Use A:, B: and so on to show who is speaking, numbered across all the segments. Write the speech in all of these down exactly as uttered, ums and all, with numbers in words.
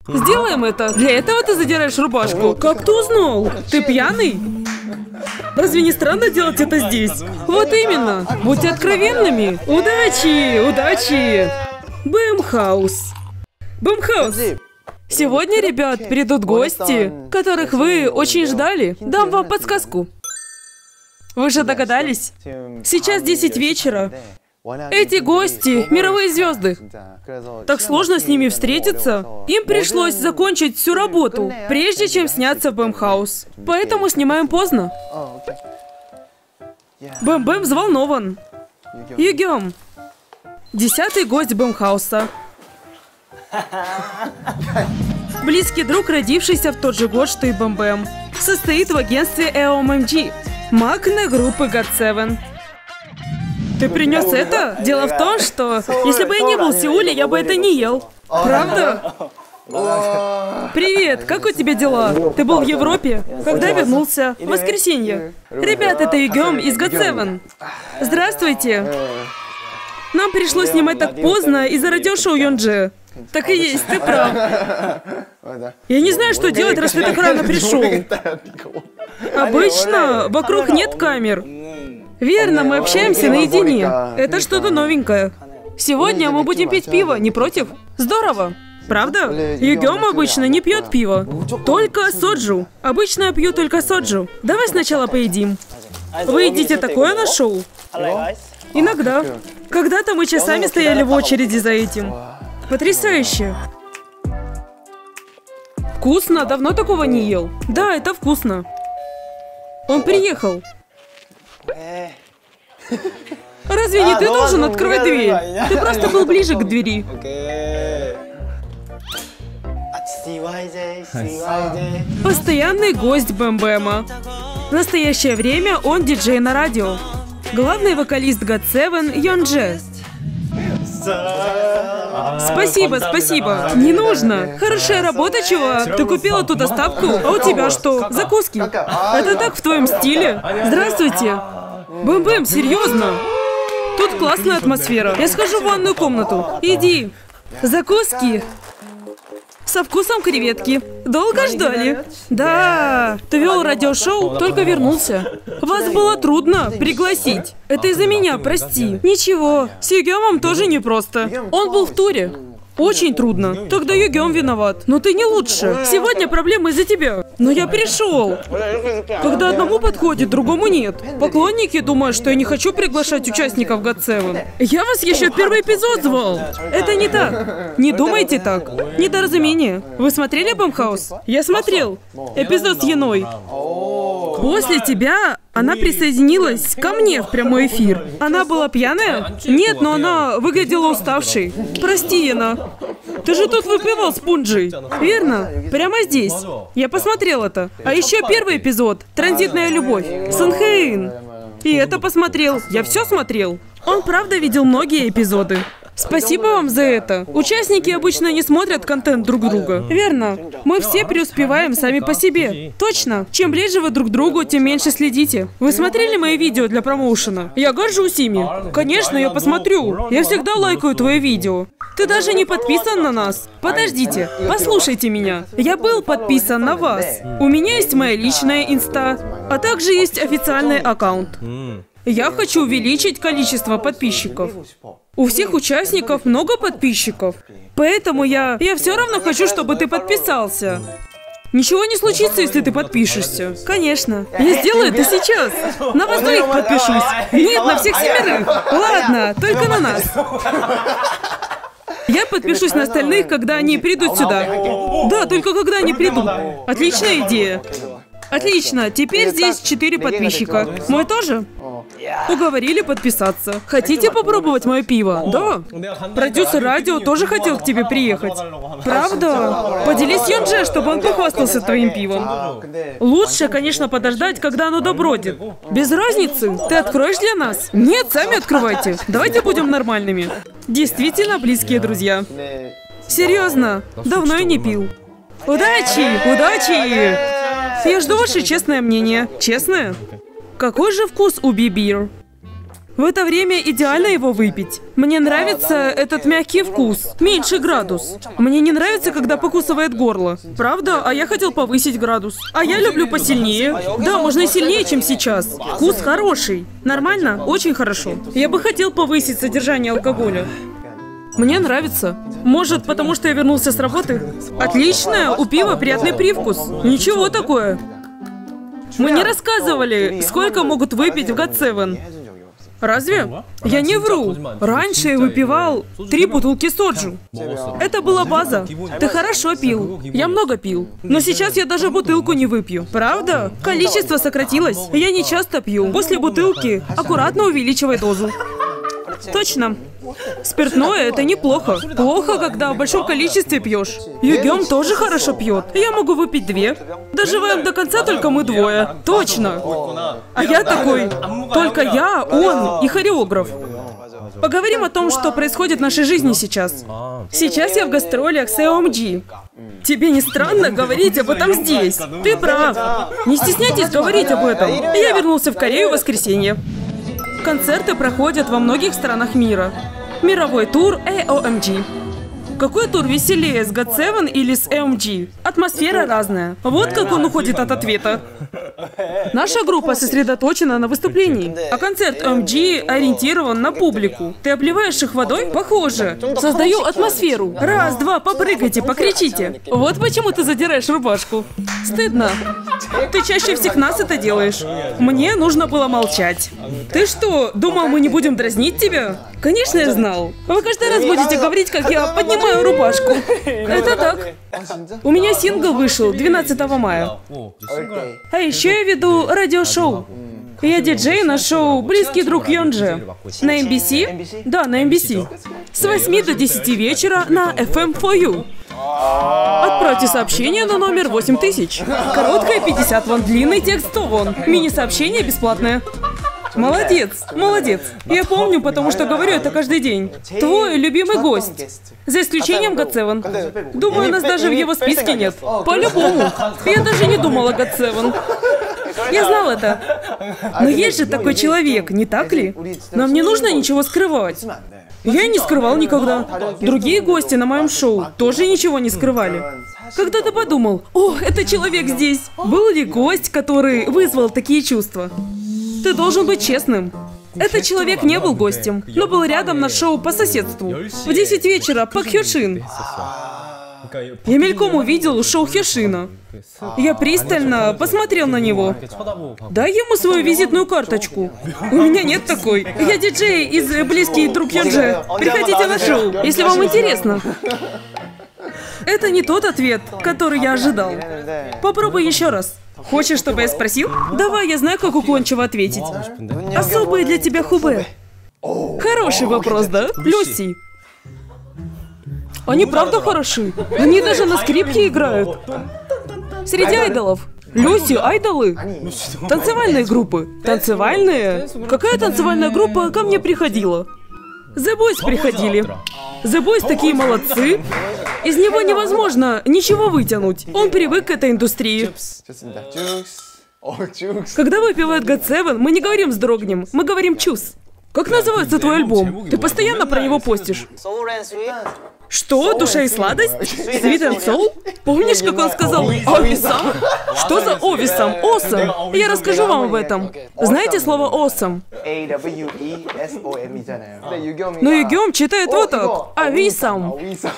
A: Сделаем это. Для этого ты задираешь рубашку. Как ты узнал? Ты пьяный? Разве не странно делать это здесь? Вот именно. Будьте откровенными. Удачи, удачи. Бэмхаус. Бэмхаус. Сегодня, ребят, придут гости, которых вы очень ждали. Дам вам подсказку. Вы же догадались? Сейчас десять вечера. Эти гости – мировые звезды. Так сложно с ними встретиться. Им пришлось закончить всю работу, прежде чем сняться в Бэмхаус. Поэтому снимаем поздно. Бэм-Бэм взволнован. Югём. Десятый гость Бэмхауса. Близкий друг, родившийся в тот же год, что и Бэм-Бэм. Состоит в агентстве и о эм эм джи. Магна группы гот севен. Ты принес это? Дело в том, что если бы я не был в Сеуле, я бы это не ел. Правда? Привет, как у тебя дела? Ты был в Европе? Когда вернулся? В воскресенье. Ребят, это Югём из гот севен. Здравствуйте. Нам пришлось снимать так поздно из-за радиошоу Йондже. Так и есть, ты прав. Я не знаю, что делать, раз ты так рано пришел. Обычно вокруг нет камер. Верно, мы общаемся наедине. Это что-то новенькое. Сегодня мы будем пить пиво, не против? Здорово. Правда? Югём обычно не пьет пиво. Только соджу. Обычно я пью только соджу. Давай сначала поедим. Вы едите такое на шоу? Иногда. Когда-то мы часами стояли в очереди за этим. Потрясающе. Вкусно, давно такого не ел. Да, это вкусно. Он приехал. Разве не ты должен открывать дверь? Ты просто был ближе к двери. Постоянный гость Бэм-Бэма. В настоящее время он диджей на радио. Главный вокалист гот севен Йондже. Спасибо, спасибо. Не нужно. Хорошая работа, чувак. Ты купила ту доставку, а у тебя что? Закуски. Это так в твоем стиле. Здравствуйте. Бэм-Бэм, серьезно? Тут классная атмосфера. Я схожу в ванную комнату. Иди. Закуски. Со вкусом креветки. Долго ждали? Да. Ты вел радиошоу, только вернулся. Вас было трудно пригласить. Это из-за меня, прости. Ничего. С Югёмом тоже непросто. Он был в туре. Очень трудно. Тогда Югём виноват. Но ты не лучше. Сегодня проблемы из-за тебя. Но я пришел. Когда одному подходит, другому нет. Поклонники думают, что я не хочу приглашать участников гот севен. Я вас еще в первый эпизод звал. Это не так. Не думайте так. Недоразумение. Вы смотрели Бэмхаус? Я смотрел. Эпизод с Яной. После тебя она присоединилась ко мне в прямой эфир. Она была пьяная? Нет, но она выглядела уставшей. Прости, Яна. Ты же тут выпивал с Пунджей. Верно? Прямо здесь. Я посмотрел это. А еще первый эпизод. Транзитная любовь. Сон Хэ-ин. И это посмотрел. Я все смотрел. Он правда видел многие эпизоды. Спасибо вам за это. Участники обычно не смотрят контент друг друга. Верно. Мы все преуспеваем сами по себе. Точно. Чем ближе вы друг к другу, тем меньше следите. Вы смотрели мои видео для промоушена? Я горжусь ими. Конечно, я посмотрю. Я всегда лайкаю твои видео. Ты даже не подписан на нас. Подождите, послушайте меня. Я был подписан на вас. У меня есть моя личная инста, а также есть официальный аккаунт. Я хочу увеличить количество подписчиков. У всех участников много подписчиков. Поэтому я... Я все равно хочу, чтобы ты подписался. Ничего не случится, если ты подпишешься. Конечно. Я сделаю это сейчас. На вас двоих подпишусь. Нет, на всех семерых. Ладно, только на нас. Я подпишусь на остальных, когда они придут сюда. Да, только когда они придут. Отличная идея. Отлично, теперь здесь четыре подписчика. Мой тоже? Уговорили подписаться. Хотите попробовать мое пиво? Да. Продюсер радио тоже хотел к тебе приехать. Правда? Поделись с Йондже, чтобы он похвастался твоим пивом. Лучше, конечно, подождать, когда оно добродит. Без разницы. Ты откроешь для нас? Нет, сами открывайте. Давайте будем нормальными. Действительно близкие друзья. Серьезно, давно я не пил. Удачи! Удачи! Я жду ваше честное мнение. Честное? Какой же вкус у Би-Бир? В это время идеально его выпить. Мне нравится этот мягкий вкус. Меньше градус. Мне не нравится, когда покусывает горло. Правда? А я хотел повысить градус. А я люблю посильнее. Да, можно и сильнее, чем сейчас. Вкус хороший. Нормально? Очень хорошо. Я бы хотел повысить содержание алкоголя. Мне нравится. Может, потому что я вернулся с работы? Отлично, у пива приятный привкус. Ничего такое. Мы не рассказывали, сколько могут выпить в гот севен. Разве? Я не вру. Раньше я выпивал три бутылки соджу. Это была база. Ты хорошо пил. Я много пил. Но сейчас я даже бутылку не выпью. Правда? Количество сократилось. Я не часто пью. После бутылки аккуратно увеличивай дозу. Точно. Спиртное — это неплохо. Плохо, когда в большом количестве пьешь. Югём тоже хорошо пьет. Я могу выпить две. Доживаем до конца только мы двое. Точно. А я такой, только я, он и хореограф. Поговорим о том, что происходит в нашей жизни сейчас. Сейчас я в гастролях с и эм джи. Тебе не странно говорить об этом здесь? Ты прав. Не стесняйтесь говорить об этом. Я вернулся в Корею в воскресенье. Концерты проходят во многих странах мира. Мировой тур и эм джи. Какой тур веселее, с гот севен или с и эм джи? Атмосфера разная. Вот как он уходит от ответа. Наша группа сосредоточена на выступлении, а концерт и эм джи ориентирован на публику. Ты обливаешь их водой? Похоже. Создаю атмосферу. Раз, два, попрыгайте, покричите. Вот почему ты задираешь рубашку. Стыдно. Ты чаще всех нас это делаешь. Мне нужно было молчать. Ты что, думал, мы не будем дразнить тебя? Конечно, я знал. Вы каждый раз будете говорить, как я поднимаю рубашку. Это так. У меня сингл вышел двенадцатого мая. А еще я веду радиошоу. Я диджей на шоу «Близкий друг Йонже». На эм би си? Да, на эм би си. С восьми до десяти вечера на эф эм фор ю. Отправьте сообщение на номер восемь тысяч. Короткое пятьдесят вон, длинный текст сто вон. Мини-сообщение бесплатное. Молодец, молодец. Я помню, потому что говорю это каждый день. Твой любимый гость. За исключением гот севен. Думаю, нас даже в его списке нет. По-любому. Я даже не думала о гот севен. Я знал это. Но есть же такой человек, не так ли? Нам не нужно ничего скрывать. Я не скрывал никогда. Другие гости на моем шоу тоже ничего не скрывали. Когда ты подумал, о, это человек здесь. Был ли гость, который вызвал такие чувства? Ты должен быть честным. Этот человек не был гостем, но был рядом на шоу по соседству. В десять вечера Пак Хё Шин. Я мельком увидел шоу Хё Шина. Я пристально посмотрел на него. Дай ему свою визитную карточку. У меня нет такой. Я диджей из «Близкий друг Йонже». Приходите на шоу, если вам интересно. Это не тот ответ, который я ожидал. Попробуй еще раз. Хочешь, чтобы я спросил? Давай, я знаю, как уклончиво ответить. Особые для тебя хубе. Хороший вопрос, да? Люси. Они правда хороши. Они даже на скрипке играют. Среди айдолов. Люси, айдолы. Танцевальные группы. Танцевальные? Какая танцевальная группа ко мне приходила? The Boys приходили. The Boys такие молодцы. Из него невозможно ничего вытянуть. Он привык к этой индустрии. Когда выпивают гот севен, мы не говорим «вздрогнем», мы говорим «чус». Как называется твой альбом? Ты постоянно про него постишь. Что? Душа и сладость? Sweet and Soul? Помнишь, как он сказал «овисам»? Что за «овисам»? «Awesome». Я расскажу вам об этом. Знаете слово «awesome»? Но Югём читает вот так. «Ависам».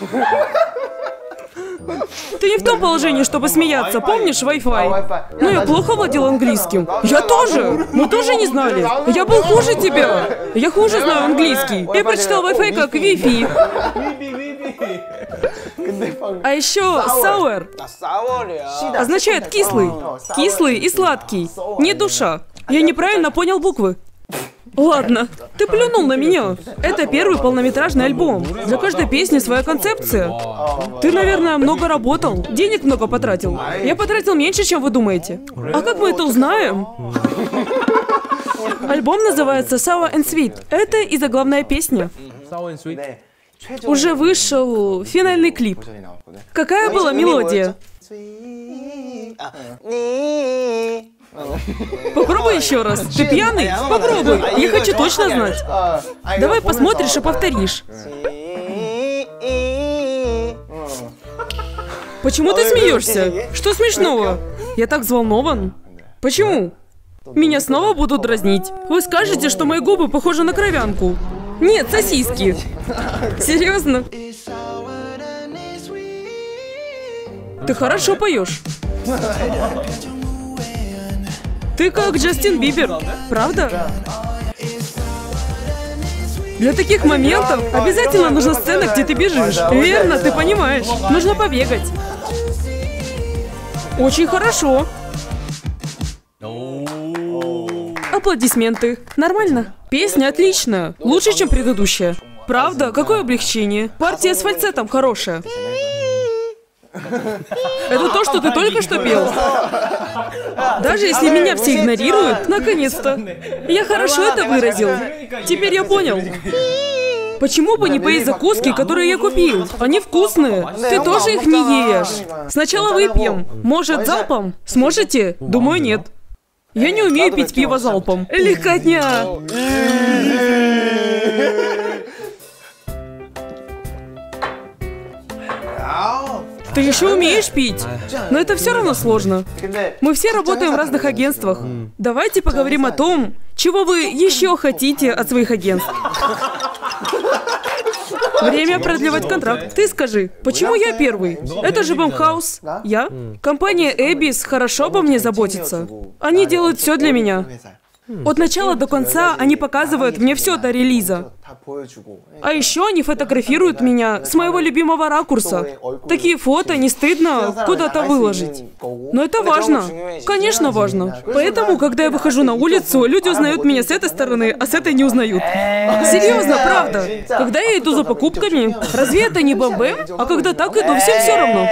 A: Ты не в том положении, чтобы смеяться, помнишь, Wi-Fi? Но я плохо владел английским. Я тоже! Мы тоже не знали. Я был хуже тебя. Я хуже знаю английский. Я прочитал Wi-Fi как Wi-Fi. А еще sour означает кислый. Кислый и сладкий. Не душа. Я неправильно понял буквы. Ладно, ты плюнул на меня. Это первый полнометражный альбом. Для каждой песни своя концепция. Ты, наверное, много работал, денег много потратил. Я потратил меньше, чем вы думаете. А как мы это узнаем? Альбом называется Sour and Sweet. Это и заглавная песня. Уже вышел финальный клип. Какая была мелодия? Попробуй еще раз. Ты пьяный? Попробуй. Я хочу точно знать. Давай посмотришь и повторишь. Почему ты смеешься? Что смешного? Я так взволнован. Почему? Меня снова будут дразнить. Вы скажете, что мои губы похожи на кровянку. Нет, сосиски. Серьезно? Ты хорошо поешь. Ты как Джастин Бибер, правда? Для таких моментов обязательно нужна сцена, где ты бежишь. Верно, ты понимаешь. Нужно побегать. Очень хорошо. Аплодисменты. Нормально. Песня отличная. Лучше, чем предыдущая. Правда? Какое облегчение. Партия с фальцетом хорошая. Это то, что ты только что пел. Даже если меня все игнорируют, наконец-то. Я хорошо это выразил. Теперь я понял. Почему бы не поесть закуски, которые я купил? Они вкусные. Ты тоже их не ешь. Сначала выпьем. Может, залпом? Сможете? Думаю, нет. Я не умею пить пиво залпом. Легкотня. Ты еще умеешь пить? Но это все равно сложно. Мы все работаем в разных агентствах. Давайте поговорим о том, чего вы еще хотите от своих агентств. Время продлевать контракт. Ты скажи, почему я первый? Это же Бамхаус. Я? Компания Эбис хорошо обо мне заботится. Они делают все для меня. От начала до конца они показывают мне все до релиза. А еще они фотографируют меня с моего любимого ракурса. Такие фото не стыдно куда-то выложить. Но это важно. Конечно, важно. Поэтому, когда я выхожу на улицу, люди узнают меня с этой стороны, а с этой не узнают. Серьезно, правда. Когда я иду за покупками, разве это не бэм-бэм? А когда так иду, всем все равно.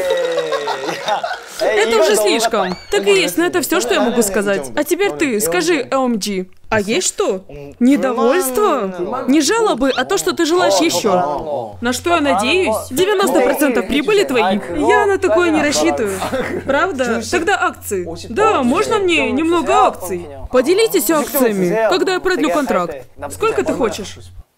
A: Это уже слишком. Так и есть, но это все, что я могу сказать. А теперь ты, скажи, о эм джи. А есть что? Недовольство? Не жалобы, а то, что ты желаешь еще. На что я надеюсь? девяносто процентов прибыли твои. Я на такое не рассчитываю. Правда? Тогда акции. Да, можно мне немного акций? Поделитесь акциями, когда я продлю контракт. Сколько ты хочешь?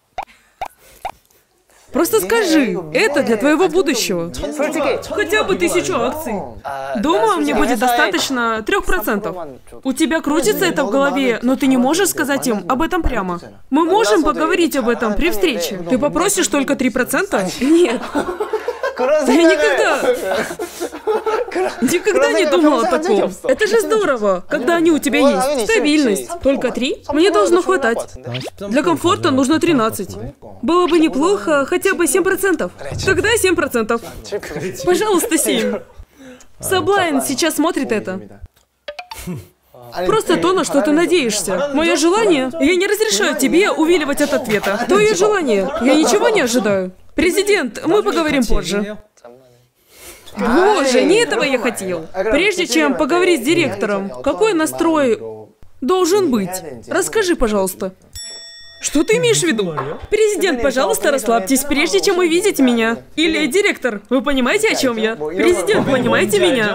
A: Просто скажи, это для твоего будущего. Хотя бы тысячу акций. Думаю, мне будет достаточно трех процентов. У тебя крутится это в голове, но ты не можешь сказать им об этом прямо. Мы можем поговорить об этом при встрече. Ты попросишь только три процента? Нет. Я никогда... Никогда не думала о таком. Это же здорово, когда они у тебя есть. Стабильность. Только три? Мне должно хватать. Для комфорта нужно тринадцать. Было бы неплохо хотя бы семь процентов. Тогда семь процентов. Пожалуйста, семь. Саблайн сейчас смотрит это. Просто то, на что ты надеешься. Мое желание. Я не разрешаю тебе увиливать от ответа. Твое желание. Я ничего не ожидаю. Президент, мы поговорим позже. Боже, не этого я хотел. Прежде чем поговорить с директором, какой настрой должен быть? Расскажи, пожалуйста. Что ты имеешь в виду? Президент, пожалуйста, расслабьтесь, прежде чем увидите меня. Или директор, вы понимаете, о чем я? Президент, понимаете меня?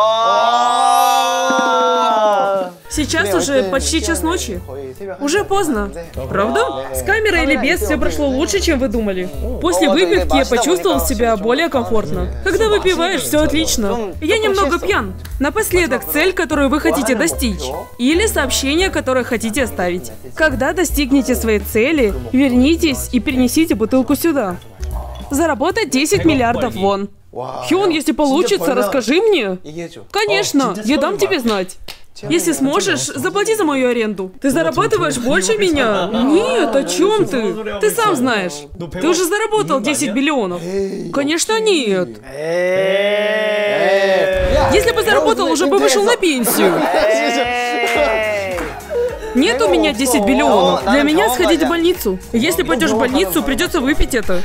A: Сейчас уже почти час ночи. Уже поздно. Правда? С камерой или без, все прошло лучше, чем вы думали. После выпивки я почувствовал себя более комфортно. Когда выпиваешь, все отлично. Я немного пьян. Напоследок, цель, которую вы хотите достичь. Или сообщение, которое хотите оставить. Когда достигнете своей цели, вернитесь и перенесите бутылку сюда. Заработать десять миллиардов вон. Хён, если получится, расскажи мне. Конечно, я дам тебе знать. Если сможешь, заплати за мою аренду. Ты зарабатываешь больше меня? Нет, о чем ты? Ты сам знаешь. Ты уже заработал десять миллионов. Конечно, нет. Если бы заработал, уже бы вышел на пенсию. Нет у меня десять миллионов. Для меня сходить в больницу. Если пойдешь в больницу, придется выпить это.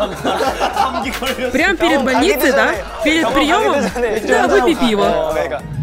A: Прям перед больницей, да? Перед приемом? Да, выпей пиво.